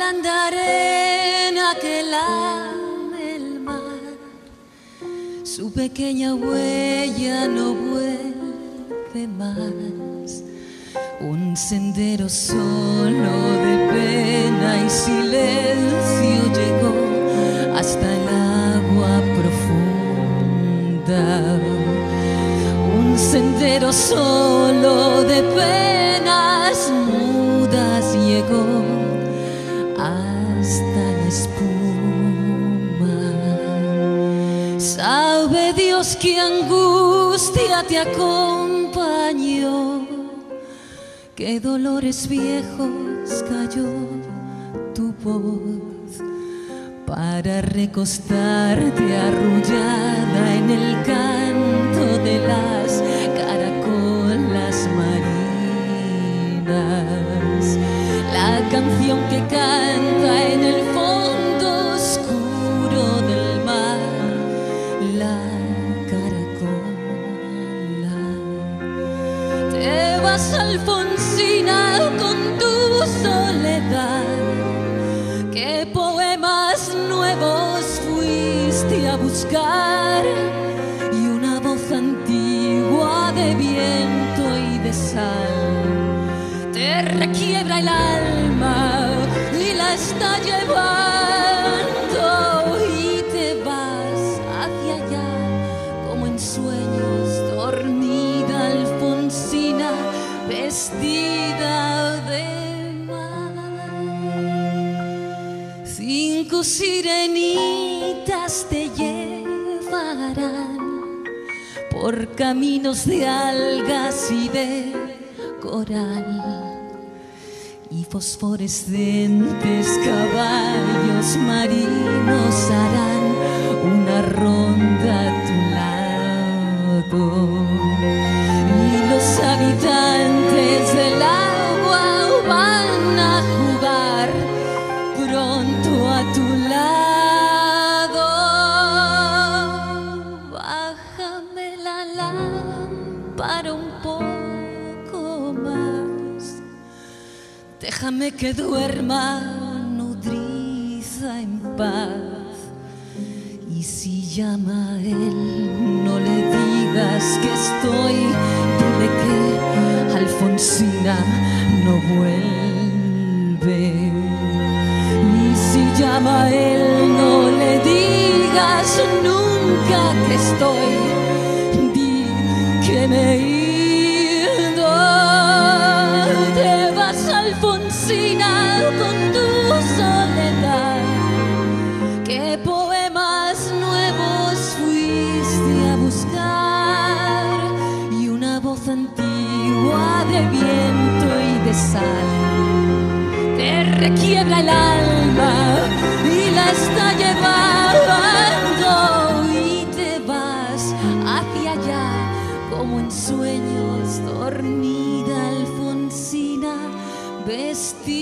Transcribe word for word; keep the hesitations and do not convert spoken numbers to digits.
blanda arena que lame el mar, su pequeña huella no vuelve más. Un sendero solo de pena y silencio llegó hasta el agua profunda. Un sendero solo de penas mudas llegó hasta la espuma. Sabe Dios qué angustia te acompañó, qué dolores viejos cayó tu voz para recostarte arrullada en el canto de las caracolas marinas. La canción que canta en el fondo oscuro del mar, la caracola. Te vas, Alfonsina, con tu soledad. ¿Qué poemas nuevos fuiste a buscar? Y una voz antigua de viento y de sal te requiebra el alma y la está llevando, y te vas hacia allá como en sueños, dormida Alfonsina, vestida de mar. Cinco sirenitas te llevarán por caminos de algas y de coral, y fosforescentes caballos marinos harán una ronda a tu lado, y los habitantes del agua van a jugar pronto a tu lado. Bájame la lámpara un poco más, déjame que duerma nodriza en paz. Y si llama a él, no le digas que estoy, dile que Alfonsina no vuelve. Y si llama a él, no le digas nunca que estoy, di que me he ido. Te vas, Alfonsina, con tu soledad. ¿Qué poemas nuevos fuiste a buscar? Y una voz antigua de viento y de sal te requiebra el alma y la está llevando, y te vas hacia allá como en sueños, dormida Alfonsina, vestida